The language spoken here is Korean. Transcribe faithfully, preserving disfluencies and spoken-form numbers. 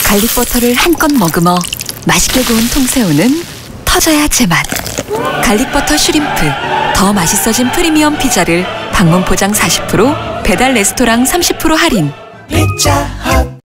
갈릭버터를 한껏 머금어 맛있게 구운 통새우는 터져야 제맛. 갈릭버터 슈림프, 더 맛있어진 프리미엄 피자를 방문 포장 사십 퍼센트, 배달 레스토랑 삼십 퍼센트 할인. 피자헛.